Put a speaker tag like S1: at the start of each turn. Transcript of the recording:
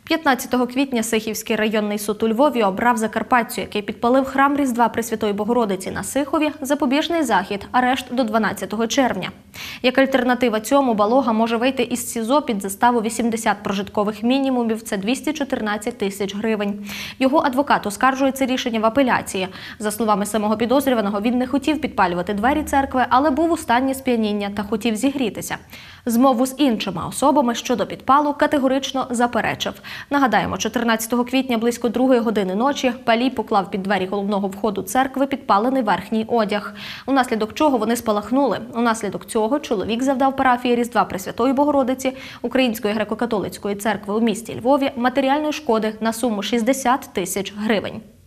S1: 15 квітня Сихівський районний суд у Львові обрав закарпатцю, який підпалив храм Різдва Пресвятої Богородиці на Сихові, запобіжний захід – арешт до 12 червня. Як альтернатива цьому, Балога може вийти із СІЗО під заставу 80 прожиткових мінімумів – це 214 тисяч гривень. Його адвокат оскаржує це рішення в апеляції. За словами самого підозрюваного, він не хотів підпалювати двері церкви, але був у стані сп'яніння та хотів зігрітися. Змову з іншими особами щодо підпалу категорично заперечив. Нагадаємо, 14 квітня близько 2 години ночі палій поклав під двері головного входу церкви підпалений верхній одяг, унаслідок чого вони спалахнули. Унаслідок цього чоловік завдав парафії Різдва Пресвятої Богородиці Української греко-католицької церкви у місті Львові матеріальної шкоди на суму 60 тисяч гривень.